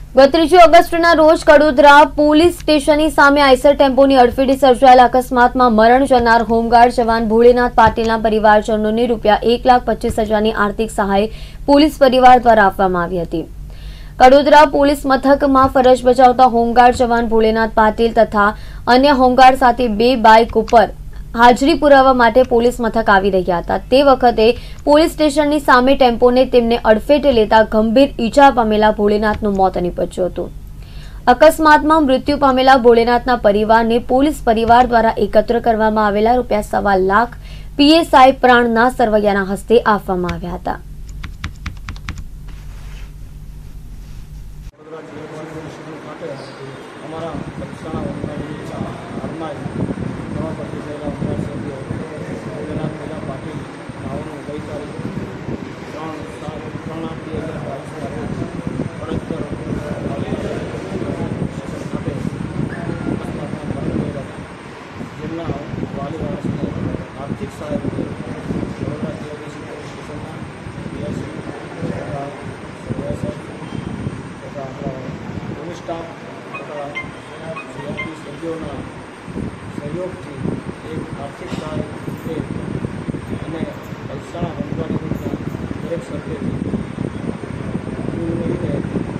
ગત 3 ઓગસ્ટના રોજ કડોદરા પોલીસ સ્ટેશનની સામે આઈસર ટેમ્પોની અડફેટે સર્જાયેલા અકસ્માતમાં મરણ જનાર હોમગાર્ડ જવાન ભોળેનાથ પાટીલના પરિવારજનોને ₹1,25,000ની આર્થિક સહાય પોલીસ પરિવાર દ્વારા આપવામાં આવી હતી। કડોદરા પોલીસ મથકમાં ફરજ બજાવતા હોમગાર્ડ જવાન ભોળેનાથ પાટીલ તથા અન્ય હોમગાર્ડ સાથે 2 બાઇક ઉપર હાજરી પુરાવા માટે પોલીસ મથક આવી રહ્યા હતા। તે વખતે પોલીસ સ્ટેશનની સામે ટેમ્પોને તેમને અડફેટે લેતા ગંભીર ઈજા પામેલા ભોળેનાથનું મોત નીપજ્યું હતું। અકસ્માતમાં મૃત્યુ પામેલા ભોળેનાથના પરિવારને પોલીસ પરિવાર દ્વારા એકત્ર કરવામાં આવેલા ₹1.25 લાખ પીએસઆઈ પ્રાણના સરવૈયાના હસ્તે આપવામાં આવ્યા હતા। आर्थिक सहाय Baroda GIDC police station police staff तथा सीआरपी सभ्यों सहयोग थी एक आर्थिक सहाय पैसा होमगार्ड दरेक सभ्य कुल मिलीने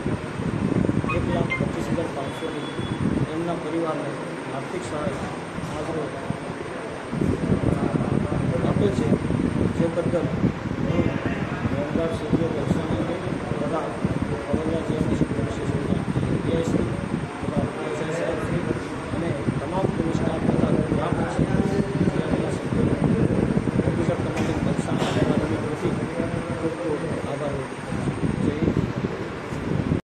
1,25,500 एमना परिवार ने आर्थिक सहाय आज આપે છે, જે બદલ